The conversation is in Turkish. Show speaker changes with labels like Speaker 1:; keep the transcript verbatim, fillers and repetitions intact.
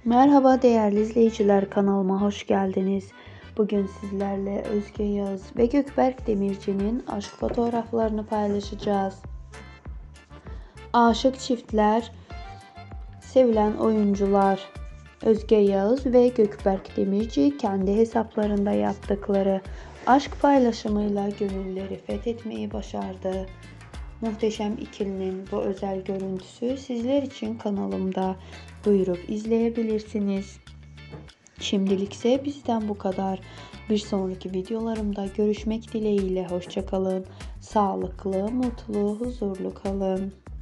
Speaker 1: Merhaba değerli izleyiciler, kanalıma hoş geldiniz. Bugün sizlerle Özge Yağız ve Gökberk Demirci'nin aşk fotoğraflarını paylaşacağız. Aşık çiftler, sevilen oyuncular Özge Yağız ve Gökberk Demirci kendi hesaplarında yaptıkları aşk paylaşımıyla gönülleri fethetmeyi başardı. Muhteşem ikilinin bu özel görüntüsü sizler için kanalımda, buyurup izleyebilirsiniz. Şimdilik ise bizden bu kadar. Bir sonraki videolarımda görüşmek dileğiyle. Hoşça kalın. Sağlıklı, mutlu, huzurlu kalın.